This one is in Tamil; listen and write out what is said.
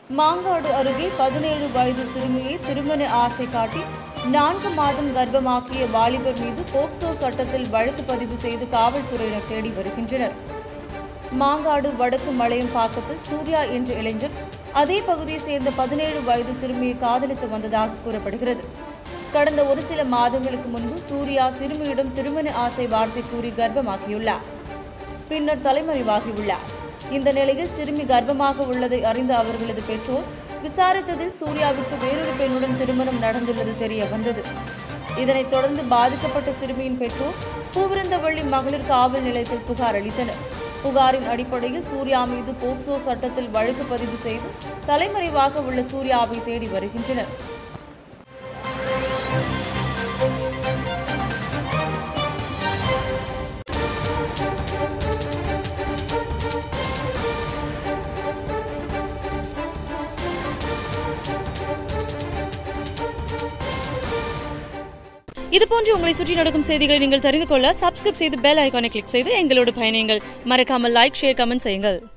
மாங்காடு அருகே 17 வயது சிறுமியை திருமண ஆசை காட்டி 4 மாதம் கர்ப்பமாக்கிய வாலிபர் மீது போக்சோ சட்டத்தில் வழக்கு பதிவு செய்து காவல்துறையினர் தேடி வருகின்றனர். மாங்காடு வடக்கு மலையம்பாக்கத்தில் சூர்யா என்ற இளைஞர் அதே பகுதியைச் சேர்ந்த 17 வயது சிறுமியை காதலித்து வந்ததாக கூறப்படுகிறது. கடந்த ஒரு சில மாதங்களுக்கு முன்பு சூர்யா சிறுமியிடம் திருமண ஆசை வார்த்தை கூறி கர்ப்பமாக்கியுள்ளார். பின்னர் தலைமறைவாகியுள்ளார். இந்த நிலையில் சிறுமி கர்ப்பமாக உள்ளதை அறிந்த அவர்களது பெற்றோர் விசாரித்ததில் சூர்யாவிற்கு வேறொரு பெண்ணுடன் திருமணம் நடந்துள்ளது தெரிய வந்தது. இதனைத் தொடர்ந்து பாதிக்கப்பட்ட சிறுமியின் பெற்றோர் பூவிருந்தவள்ளி மகளிர் காவல் நிலையத்தில் புகார் அளித்தனர். புகாரின் அடிப்படையில் சூர்யா மீது போக்சோ சட்டத்தில் வழக்கு பதிவு செய்து தலைமறைவாக உள்ள சூர்யாவை தேடி வருகின்றனர். இதுபோன்று உங்களை சுற்றி நடக்கும் செய்திகளை நீங்கள் தெரிந்து கொள்ள சப்ஸ்கிரைப் செய்து பெல் ஐகானை கிளிக் செய்து எங்களோடு பயணியுங்கள். மறக்காமல் லைக், ஷேர், கமெண்ட் செய்யுங்கள்.